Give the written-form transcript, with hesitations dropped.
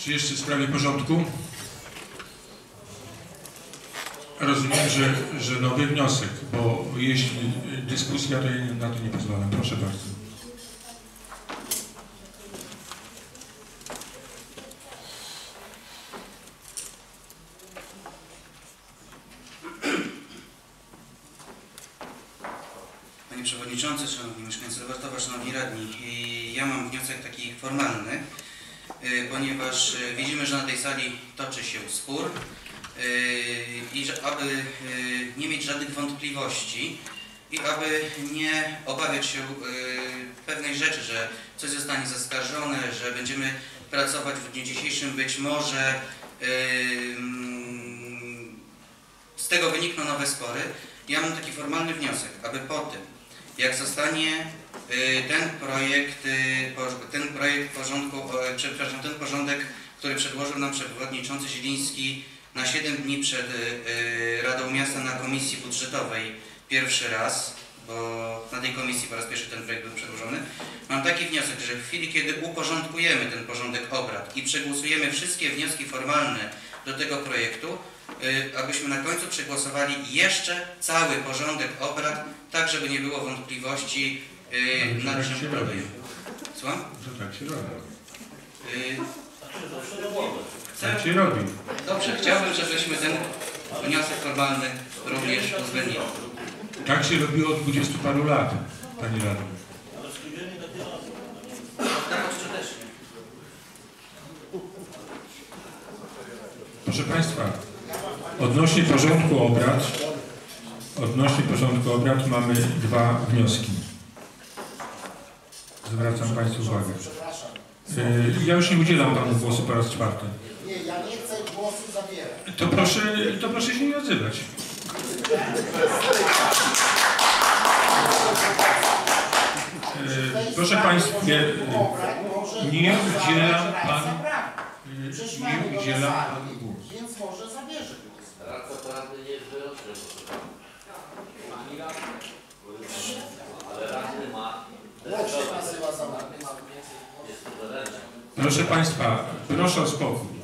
Czy jeszcze w sprawie porządku? Rozumiem, że nowy wniosek, bo jeśli dyskusja, to ja na to nie pozwalam. Proszę bardzo. Panie Przewodniczący, Szanowni Mieszkańcy Robertowa, Szanowni Radni, ja mam wniosek taki formalny, ponieważ widzimy, że na tej sali toczy się spór i że aby nie mieć żadnych wątpliwości i aby nie obawiać się pewnej rzeczy, że coś zostanie zaskarżone, że będziemy pracować w dniu dzisiejszym, być może z tego wynikną nowe spory. Ja mam taki formalny wniosek, aby po tym, jak zostanie ten porządek, który przedłożył nam przewodniczący Zieliński na 7 dni przed Radą Miasta na Komisji Budżetowej pierwszy raz, bo na tej komisji po raz pierwszy ten projekt był przedłożony, mam taki wniosek, że w chwili, kiedy uporządkujemy ten porządek obrad i przegłosujemy wszystkie wnioski formalne do tego projektu, abyśmy na końcu przegłosowali jeszcze cały porządek obrad, tak żeby nie było wątpliwości nad czym problem. Słucham? To tak się robi. Tak się robi. Dobrze, chciałbym, żebyśmy ten wniosek formalny również uwzględnili. Tak się robiło od 20 paru lat, Pani Radny. Proszę Państwa, odnośnie porządku obrad mamy dwa wnioski. Zwracam Państwu uwagę. Ja już nie udzielam Panu głosu po raz czwarty. Nie, ja nie chcę głosu zabierać. To proszę się nie odzywać. Proszę Państwa, nie udzielam Panu głosu. Więc może zabierze głos. Radny nie jest wyroczny, ale radny ma. Jak się nazywa za Jest to zależne. Proszę Państwa, proszę o spokój.